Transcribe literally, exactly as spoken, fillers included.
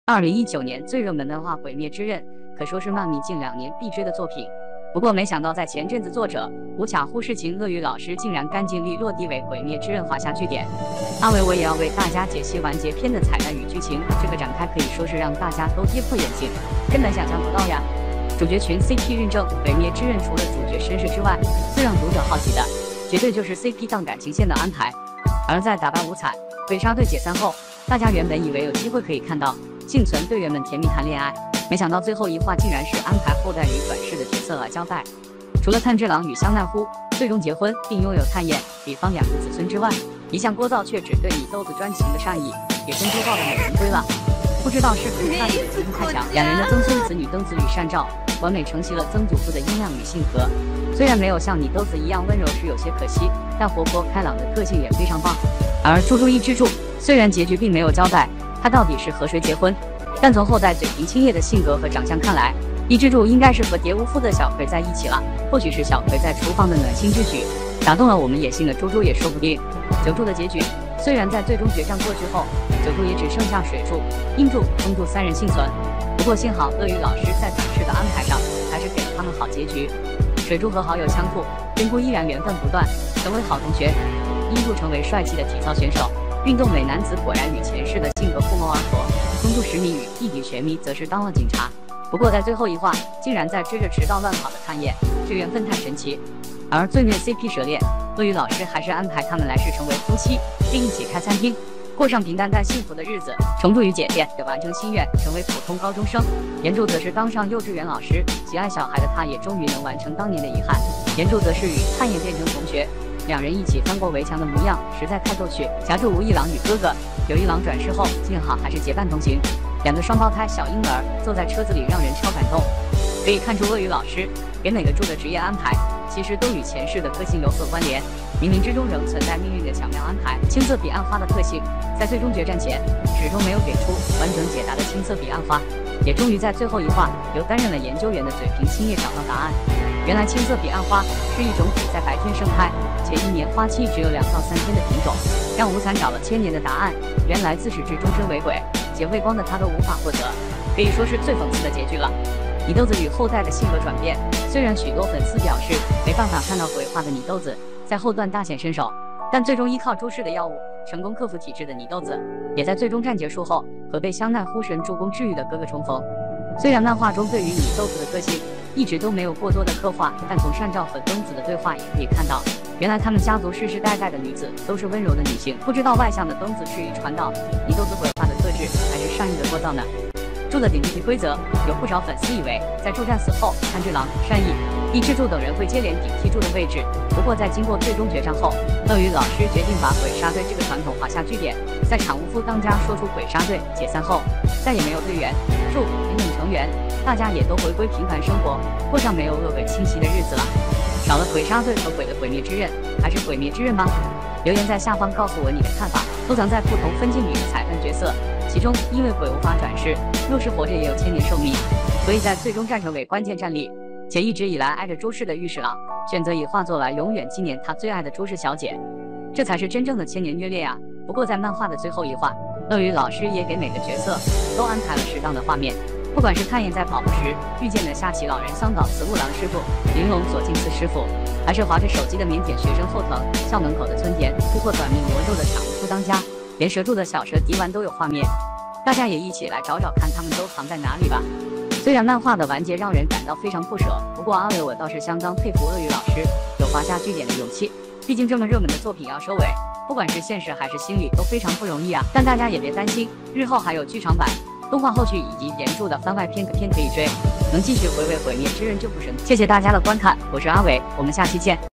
二零一九年最热门的话，《鬼灭之刃》可说是漫迷近两年必追的作品。不过，没想到在前阵子，作者无卡忽视情鳄鱼老师竟然干净利落地为《鬼灭之刃》画下句点。阿伟，我也要为大家解析完结篇的彩蛋与剧情，这个展开可以说是让大家都跌破眼镜，根本想象不到呀！主角群 C P 认证，《鬼灭之刃》除了主角身世之外，最让读者好奇的，绝对就是 C P 档感情线的安排。而在打败五彩鬼杀队解散后，大家原本以为有机会可以看到幸存队员们甜蜜谈恋爱，没想到最后一话竟然是安排后代与转世的角色来交代。除了炭治郎与香奈乎最终结婚并拥有炭彦、比方两个子孙之外，一向聒噪却只对你豆子专情的善意也真就报得美人归了。不知道是不是大力的基因太强，两人的曾孙子女登子与善照完美承袭了曾祖父的音量与性格。虽然没有像你豆子一样温柔是有些可惜，但活泼开朗的个性也非常棒。而猪猪一之助虽然结局并没有交代他到底是和谁结婚，但从后代嘴平轻叶的性格和长相看来，一之助应该是和蝶无夫的小葵在一起了。或许是小葵在厨房的暖心之举打动了我们野性的猪猪也说不定。九柱的结局虽然在最终决战过去后，九柱也只剩下水柱、阴柱、风柱三人幸存，不过幸好鳄鱼老师在转世的安排上还是给了他们好结局。水柱和好友相处，珍珠依然缘分不断，成为好同学。阴柱成为帅气的体操选手，运动美男子果然与前世的性格不谋而合。风柱石弥与弟弟玄弥则是当了警察，不过在最后一话竟然在追着迟到乱跑的探叶，这缘分太神奇。而最虐 C P 蛇恋，鳄鱼老师还是安排他们来世成为夫妻，并一起开餐厅，过上平淡但幸福的日子。虫柱与姐姐也完成心愿，成为普通高中生。岩柱则是当上幼稚园老师，喜爱小孩的他也终于能完成当年的遗憾。岩柱则是与探叶变成同学，两人一起翻过围墙的模样实在太逗趣。夹住无一郎与哥哥有一郎转世后，幸好还是结伴同行，两个双胞胎小婴儿坐在车子里让人超感动。可以看出鳄鱼老师给每个柱的职业安排其实都与前世的个性有所关联，冥冥之中仍存在命运的巧妙安排。青色彼岸花的特性在最终决战前始终没有给出完整解答的青色彼岸花，也终于在最后一话由担任了研究员的嘴平青叶找到答案。原来青色彼岸花是一种只在白天盛开且一年花期只有两到三天的品种，让无惨找了千年的答案。原来自始至终身为鬼，且畏光的他都无法获得，可以说是最讽刺的结局了。你豆子与后代的性格转变，虽然许多粉丝表示没办法看到鬼化的你豆子在后段大显身手，但最终依靠诸事的药物成功克服体质的你豆子，也在最终战结束后和被香奈乎神助攻治愈的哥哥重逢。虽然漫画中对于你豆子的个性一直都没有过多的刻画，但从善照和登子的对话也可以看到，原来他们家族世世代代的女子都是温柔的女性。不知道外向的登子是以传导你豆子鬼化的特质，还是善意的聒噪呢？柱的顶级规则，有不少粉丝以为在柱战死后，炭治郎、善意、一之助等人会接连顶替柱的位置。不过在经过最终决战后，鳄鱼老师决定把鬼杀队这个传统画下句点。在场无夫当家说出鬼杀队解散后，再也没有队员、柱等等成员，大家也都回归平凡生活，过上没有恶鬼侵袭的日子了。少了鬼杀队和鬼的鬼灭之刃，还是鬼灭之刃吗？留言在下方告诉我你的看法。收藏在不同分镜里的彩蛋角色，其中因为鬼无法转世，若是活着也有千年寿命，所以在最终战成为关键战力。且一直以来爱着朱氏的御史郎选择以画作来永远纪念他最爱的朱氏小姐，这才是真正的千年虐恋啊！不过在漫画的最后一话，鳄鱼老师也给每个角色都安排了适当的画面，不管是探燕在跑步时遇见的下棋老人桑岛慈木郎师傅、玲珑左近次师傅，还是划着手机的腼腆学生后藤校门口的村田突破短命魔咒的场无夫当家，连蛇柱的小蛇迪丸都有画面，大家也一起来找找看他们都藏在哪里吧。虽然漫画的完结让人感到非常不舍，不过阿伟我倒是相当佩服鳄鱼老师有画下句点的勇气，毕竟这么热门的作品要收尾，不管是现实还是心理都非常不容易啊。但大家也别担心，日后还有剧场版、动画后续以及原著的番外篇片可以追，能继续回味《鬼灭之刃》这部神。谢谢大家的观看，我是阿伟，我们下期见。